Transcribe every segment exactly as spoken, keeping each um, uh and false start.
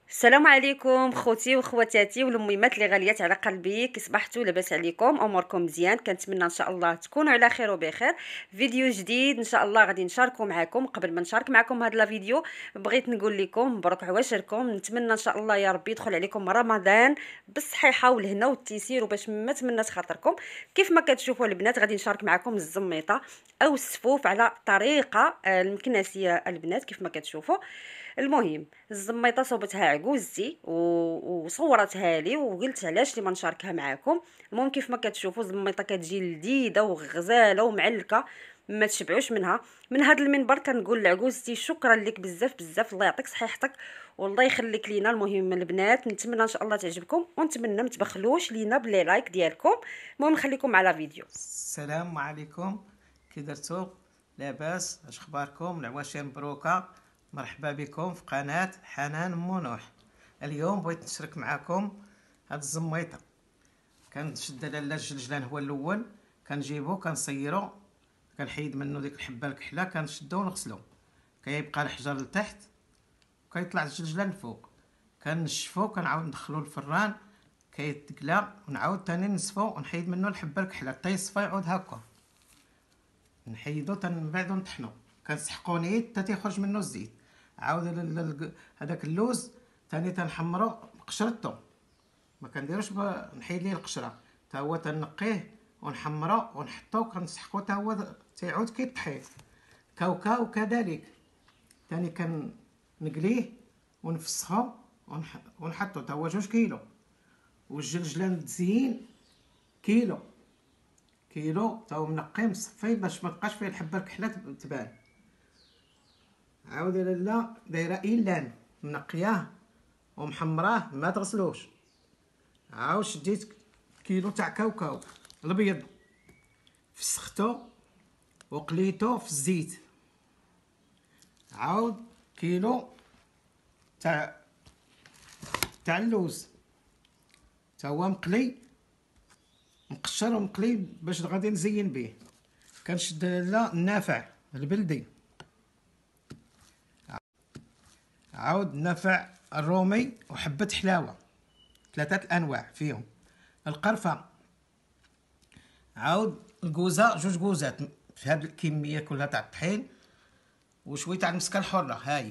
السلام عليكم خوتي وخواتاتي والميمات اللي غاليات على قلبي، كي صبحتوا لاباس عليكم؟ اموركم مزيان؟ كنتمنى ان شاء الله تكونوا على خير وبخير. فيديو جديد ان شاء الله غادي نشاركو معكم. قبل ما نشارك معكم هذا الفيديو بغيت نقول لكم مبروك عواشركم. نتمنى ان شاء الله يا ربي يدخل عليكم رمضان بالصحيحه والهنا والتيسير وباش ما تمنات خاطركم. كيف ما كتشوفوا البنات غادي نشارك معكم الزميطه او السفوف على طريقه آه، المكناسيه البنات كيف ما كتشوفوا. المهم الزميطه صوبتها عجوزتي و- وصورتها لي وقلت علاش لي ما نشاركها معاكم. المهم كيف ما كتشوفوا الزميطه كتجي لذيذه وغزاله ومعلكه، ما تشبعوش منها. من هذا المنبر كنقول لعجوزتي شكرا لك بزاف بزاف، الله يعطيك صحيحتك والله يخليك لينا. المهم البنات نتمنى ان شاء الله تعجبكم ونتمنى ما تبخلوش لينا بلي لايك ديالكم. المهم نخليكم على فيديو. السلام عليكم، كي درتو؟ لاباس؟ اش اخباركم العواشر؟ مبروكه، مرحبا بكم في قناه حنان منوح. اليوم بغيت نشارك معكم هاد الزميطه. كنشد لاله الجلجلان هو الاول، كنجيبو كنصيرو، كنحيد منه ديك الحبه الكحله، كنشدو ونغسلو، كيبقى الحجر لتحت وكيطلع الجلجلان الفوق. كنشفو كنعاود ندخلو الفران كيتقلى، ونعاود تاني نصفو ونحيد منه الحبه الكحله حتى يصفى يعود هكا، نحيدو من بعد نطحنو، كنسحقو نيت حتى تيخرج منه الزيت. عاود هذاك اللوز ثاني تنحمرو بقشرتو، ما كنديروش نحيد ليه القشره، تا هو تنقيه ونحمرو ونحطو كنسحقو تا هو تيعود كيطحين. كاوكاو كذلك ثاني كنقليه ونفسخو ونحطو تا هو جوج كيلو. والجلجلان التزيين كيلو كيلو تا هو منقي مصفي باش ما تبقاش فيه الحبه الكحله تبان. عاود لاله دايره ايلان منقياه ومحمراه ما تغسلوش. عاود شديت كيلو تاع كاوكاو الابيض، فسختو وقليتو في الزيت. عاود كيلو تاع تاع اللوز تا هو مقلي مقشر ومقلي باش غادي نزين به. كنشد لاله النافع البلدي، عاود النافع الرومي وحبه حلاوه، ثلاثه الانواع فيهم. القرفه، عاود الكوزه جوج كوزات في هذه الكميه كلها تاع الطحين، وشويه تاع المسكه الحره هاي.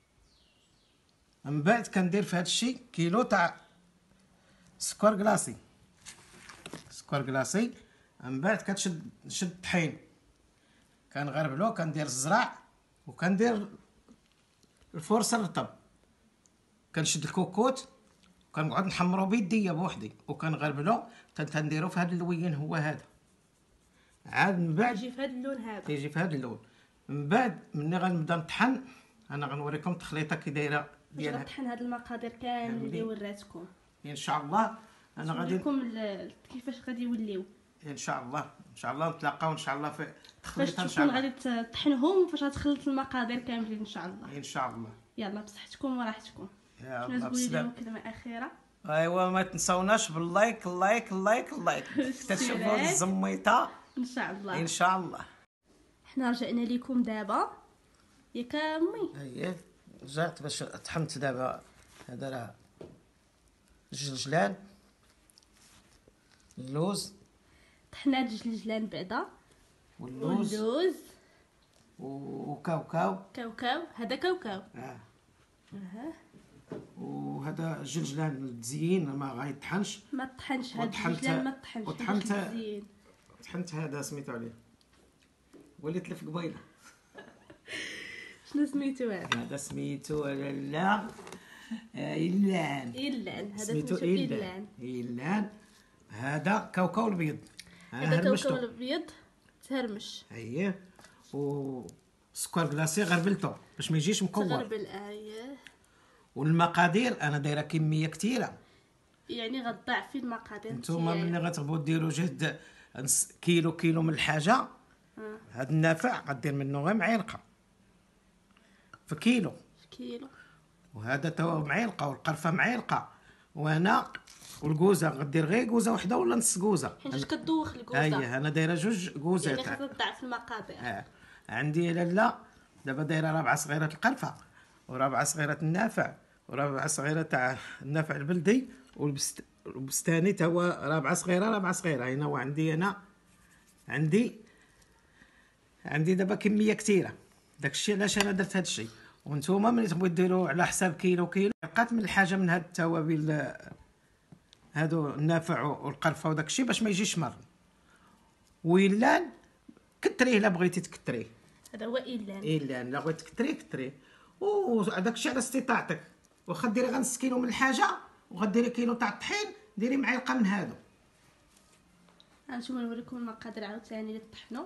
من بعد كندير في هذا الشيء كيلو تاع سكر كلاصي سكر كلاصي. من بعد كتشد نشد الطحين كنغربلو، كندير الزرع وكندير الفرصه الرطب، كنشد الكوكوت وكنقعد نحمرو بيديا بوحدي وكنغربلو تنديرو في هذا اللوين هو هذا. عاد من بعد تيجي في هذا اللون هذا تيجي في هذا اللون. من بعد ملي غنبدا نطحن انا غنوريكم التخليطه كي دايره باش ديالها غطحن هاد المقادير كامل اللي وراتكم. ان شاء الله. انا غادي نوريكم كيفاش غادي يوليو ان شاء الله ان شاء الله نتلاقاو ان شاء الله في فاش التخليطه ان شاء تكون الله. غادي تطحنهم وفاش غتخلط المقادير كاملين ان شاء الله. ان شاء الله. يلا بصحتكم وراحتكم. يا شنو الله تقولي بسلام. لهم كلمه اخيره؟ ايوا ما تنساوناش باللايك اللايك اللايك اللايك تشوفوا الزميطه ان شاء الله. ان شاء الله. حنا رجعنا لكم دابا ياك امي. اييه رجعت باش طحنت دابا. هذا راه الجلجلان، اللوز طحنا الجلجلان بعدا واللوز واللوز وكاوكاو. كاوكاو، هذا كاوكاو. اه اها وهذا الجلجلان التزيين ما غايطحنش. ما طحنش هاد وطحنت- الجلجلان ما طحنش وطحنت- باش مزيان. طحنت هذا سميتو عليه وليت لف قبيله. شنو سميتو هذا؟ هذا سميتو لا إيلان. إيلان، هذا سميتو سميتو إيلان. إيلان. إيلان. هذا كاوكاو الابيض، هذا كاوكاو الابيض تهرمش. اييه. وسكر كلاصي غربلته باش ما يجيش مكور. تغربل ايه. والمقادير انا دايره كميه كثيره، يعني غتضاعف في المقادير. نتوما ملي غتبغوا ديروا جهد نص كيلو كيلو من الحاجه، آه. هاد النافع غدير منه غير معلقه في كيلو، كيلو. وهذا تو معلقه، والقرفه معلقه، وانا والكوزه غدير غير كوزه وحده ولا نص كوزه. حيت كدوخ الكوزه. اييه انا دايره جوج كوزات. يعني خاصها تضاعف المقادير. آه. عندي لاله دابا دايره ربعه صغيره القرفه وربعه صغيره النافع ورابعه صغيره تاع النافع البلدي، والبست البستاني تا هو رابعه صغيره رابعه صغيره. هنا هو عندي انا عندي عندي دابا كميه كثيره. داكشي علاش انا درت هادشي. وانتوما ملي تبغيو ديروا على حساب كيلو كيلو قات من الحاجه من هاد التوابل هادو النافع والقرفه وداكشي باش ما يجيش مر. ويلان كتريه الا بغيتي تكتريه. هذا هو إيلان. الا الا بغيتي تكتريه كتريه. وداكشي على استطاعتك. واخا ديري غير نص كيلو من الحاجه وغديري كيلو تاع الطحين، ديري معلقه من هادو. هانتوما نوريكم المقادير عاوتاني للطحنو.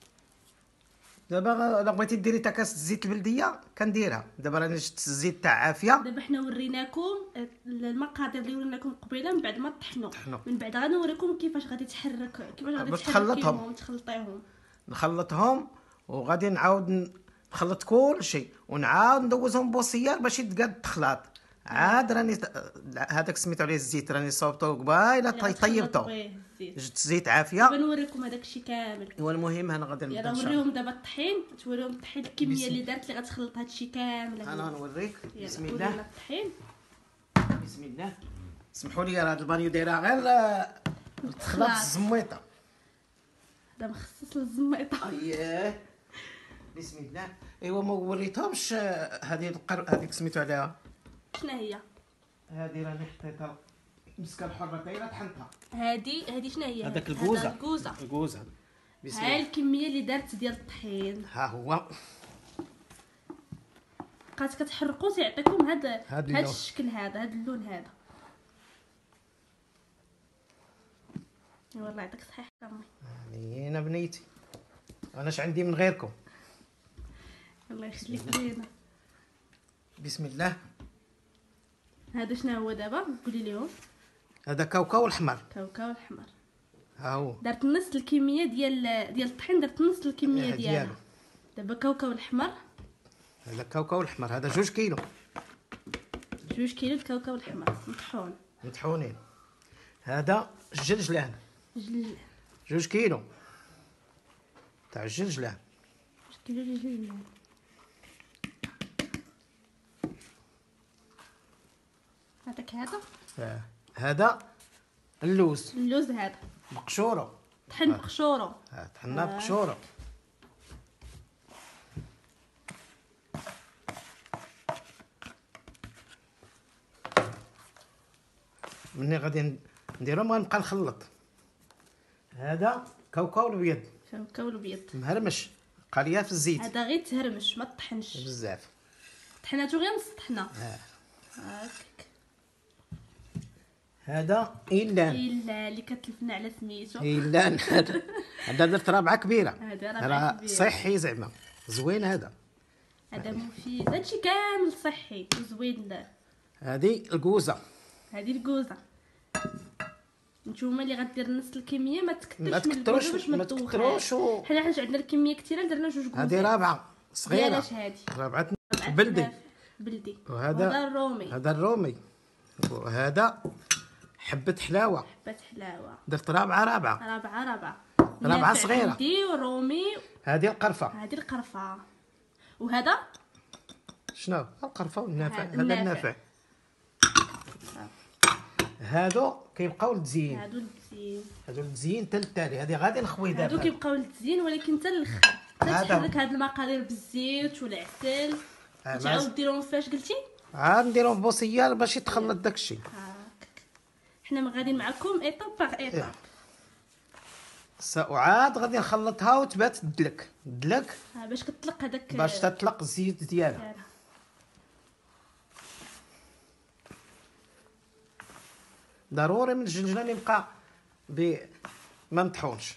دابا الا بغيتي ديري تا كاس الزيت البلديه كنديرها. دابا راني شفت الزيت تاع عافيه. دابا حنا وريناكم المقادير اللي وريناكم قبيله من بعد ما طحنوا. من بعد غنوريكم كيفاش غادي تحرك كيفاش غادي تخلطهم تخلطيهم. نخلطهم وغادي نعاود نخلط كل شيء ونعاود ندوزهم بوصيار باش يتقاد التخلاط. عاد راني هذاك سميتو عليه الزيت راني صوبته قبيله طيبته. جبت زيت عافيه. دابا نوريكم هذاك الشيء كامل. والمهم انا غادي نبدا نوريهم دابا الطحين، توريهم الطحين الكميه اللي دارت اللي غتخلط هذا الشيء كامل. انا نوريك. بسم الله. الله. الطحين. بسم الله. سمحوا لي راه هاد البانيو دايره غير تخلط الزميطه. هذا مخصص للزميطه. اييه. بسم الله. ايوا ما وريتهمش هذه القر هذيك سميتو عليها شنو هي؟ هذه راني حطيتها مسكه الحره دايره طحنتها. هذه هذه شنو هي؟ هذاك الكوزه. الكوزه. الكوزه. بسم ها الكميه اللي دارت ديال الطحين. ها هو. بقات كتحرقوا تيعطيكم هذا هذا الشكل هذا هذا اللون هذا. والله يعطيك الصحه امي. يعني انا بنيتي انا اش عندي من غيركم. الله يخليك لينا. بسم الله. هذا شنو هو دابا؟ قولي ليهم. هذا كاوكاو الحمر. كاوكاو الحمر. ها هو. درت نص الكميه ديال ديال الطحين، درت نص الكميه ديالو. دابا كاوكاو الحمر. هذا كاوكاو الحمر هذا جوج كيلو. جوج كيلو الكاوكاو الحمر مطحون. مطحونين. هذا الجلجلان. جلجلان. جوج كيلو تاع الجلجلان. جوج كيلو جلجلان. هذاك هذا. آه. هذا اللوز. اللوز هذا مقشورو. طحن بقشورو. ها طحنا بقشورو. مني غادي نديرهم غنبقى نخلط. هذا كاوكاو الابيض. كاوكاو الابيض مهرمش قاليه في الزيت. هذا غير تهرمش ما طحنش بزاف. طحناتو غير نص طحنه. اه هاك. هذا ايلان. ايلان اللي كتلفنا على سميتو. ايلان. هذا درت رابعه كبيره. هذا رابعه كبيره. صحي زعما زوين هذا. هذا مفيد هادشي كامل صحي وزوين. هذه الكوزه. هذه الكوزه. نتوما اللي غدير نص الكميه ما تكثرش ما تكثروش باش ما تكثروش و... حنا حيت عندنا الكميه كثيره درنا جوج كوزات. هذه رابعه صغيره. علاش هذه رابعه بلدي بلدي. وهذا الرومي. هذا الرومي. وهذا حبه حلاوه. حبه حلاوه. درت رابعه رابعه رابعه رابعه رابعه صغيره. عندي ورومي. هذه القرفه. هذه القرفه. وهذا شنو القرفه والنافع. هذا هذا النافع. هادو كيبقاو للتزيين. هادو للتزيين. هادو للتزيين حتى للتالي. هذه غادي نخوي دابا. هادو كيبقاو للتزيين ولكن حتى الاخر تحرك هاد المقادير بالزيت والعسل. آه تعاود ديرهم فاش قلتي؟ عاد نديرهم بوصيار باش يتخلط داكشي. هاك حنا غاديين معكم ايطاب باغ ايطاب. وعاد غادي نخلطها وتبات تدلك دلك باش كتطلق هذاك باش تطلق الزيت ديالها. ضروري من الجنجلان يبقى ب ما مطحونش.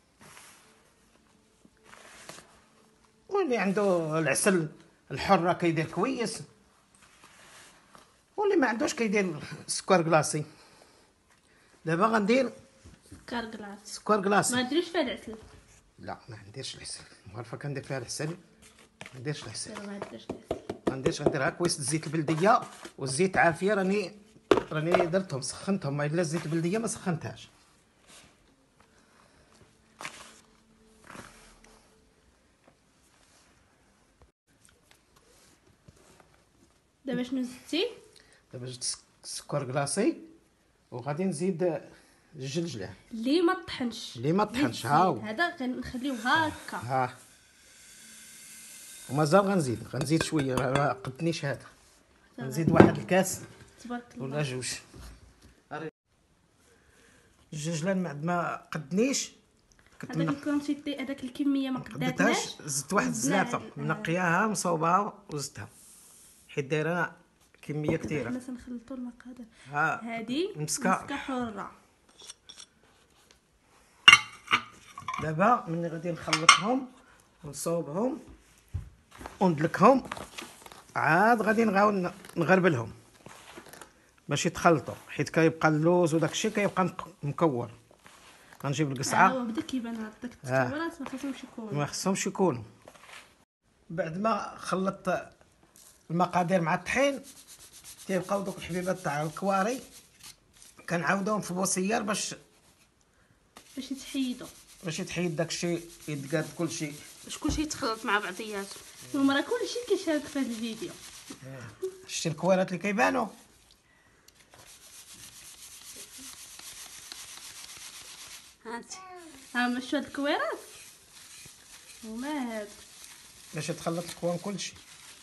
واللي عنده العسل الحره كيدير كويس، واللي ما عندوش كيدير سكر كلاصي. دابا غندير سكر كلاصي. سكر كلاصي ما نديروش فيها العسل. لا ما نديرش العسل. عارفه كندير فيها العسل ما نديرش العسل. ما نديرش العسل. ما نديرش غنديرها كويس الزيت البلديه والزيت عافيه. راني راني درتهم سخنتهم. ما الا الزيت البلديه ما سخنتهاش. دابا شنو زدتي؟ دابا جبت السكر كلاصي وغادي نزيد الجلجلان اللي ما طحنش اللي ما طحنش. ها هو هذا غنخليوه هكا. ها ومازال غنزيد غنزيد شويه، ما قدنيش هذا. نزيد واحد الكاس تبارك الله ولا جوج. الجلجلان بعد ما قدنيش هذاك الكونتيتي هذاك الكميه ما قداتناش. زدت واحد الزلافه منقياها مصوبها وزدتها حيت دايره كميه كثيره. حنا تنخلطوا المقادير. ها هذه مسكه مسكه حره. دابا ملي غادي نخلطهم ونصوبهم وندلكهم عاد غادي نغاو نغربلهم باش يتخلطوا، حيت كيبقى اللوز وداك الشيء كيبقى مكور. غنجيب القصعه. هو بدا كيبان هاد داك التكورات ما خصهمش يكونوا ما خصهمش يكونوا. بعد ما خلطت المقادير مع الطحين تيبقاو دوك الحبيبات تاع الكواري كنعاودوهم في بوصيار باش باش يتحيدوا باش يتحيد داك الشيء، يتقاد كل شيء، باش كلشي يتخلط مع بعضياته. المهم راه كلشي كيشارك في هذا الفيديو. شتي الكوارات اللي كيبانوا. هانتي ها مشوا هاد الكويرات وما هاد باش يتخلط الكوان كلشي.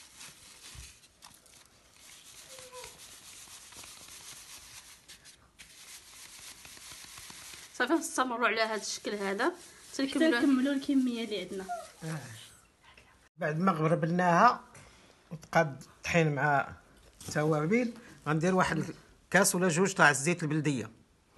صافي نستمروا على هذا الشكل هذا حتى نكملوا الكميه اللي عندنا. آه. بعد ما غربلناها وتقاد الطحين مع التوابل غندير واحد الكاس ولا جوج تاع الزيت البلديه.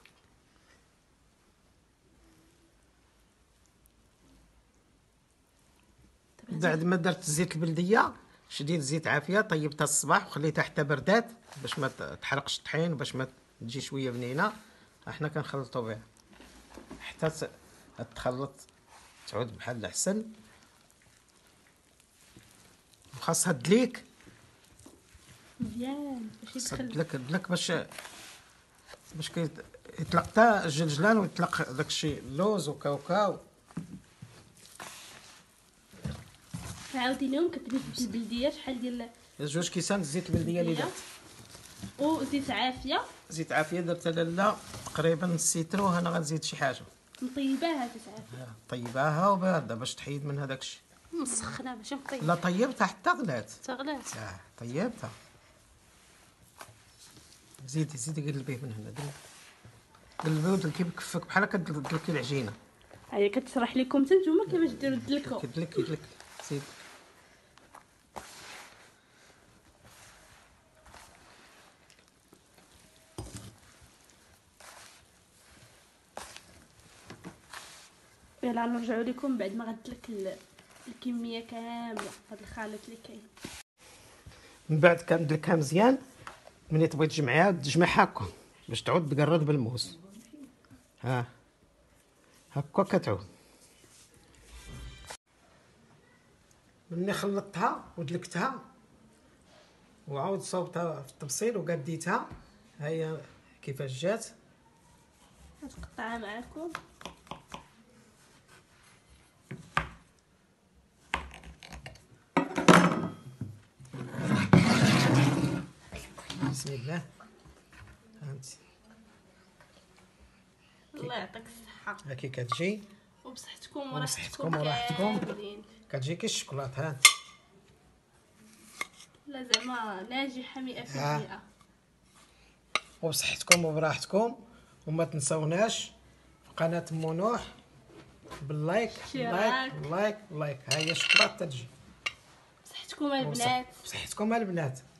بعد ما درت الزيت البلديه شديت زيت عافيه طيبتها الصباح وخليتها حتى بردات باش ما تحرقش الطحين باش ما تجي شويه بنينه. احنا كنخلطوا بها حتى تخلط تعود بحال الاحسن. وخاصها دليك مزيان باش يدخل دلك دلك باش باش كيطلق حتى الجلجلان ويطلق داكشي اللوز وكاوكاو. عاودي لهم كتبي في البلديه شحال ديال جوج كيسان الزيت البلديه اللي درت وزيت عافيه. زيت عافيه درت لاله تقريبا نص لتر، وهنا غنزيد شي حاجه مطيباها زيت عافيه. طيباها وبارده باش تحيد من هذاك الشيء. مسخنه ماشي مطيبه. لا طيبتها حتى غلات حتى غلات. اه طيبتها. زيدي زيدي قلبيه من هنا قلبيه ودلكي بكفك بحال هكا دلكي العجينه. هي كتشرح لكم حتى نتوما كيفاش ديروا الدلكو. كدلك كدلك زيد. يلا نرجعوا لكم بعد ما غدلك الكميه كامله هذا الخليط اللي كاين. من بعد كندلكها مزيان ملي تبغي تجمعيها تجمعها هكا باش تعود تقرد بالموس. ها هكا كتعود. ملي خلطتها ودلكتها وعاود صوبتها في الطبسيل وقديتها ها هي كيفاش جات. نقطعها معكم. بسم الله. فهمتي الله يعطيك الصحه. هاكي كتجي وبصحتكم وراحتكم وراحتكم كتجي كي الشوكولاط. ها لا زعما ناجحه مئة في المئة. وبصحتكم وبراحتكم. وما تنساوناش في قناه منوح باللايك لايك لايك لايك. ها هي الشوكولاط تجي. بصحتكم البنات. بصحتكم البنات.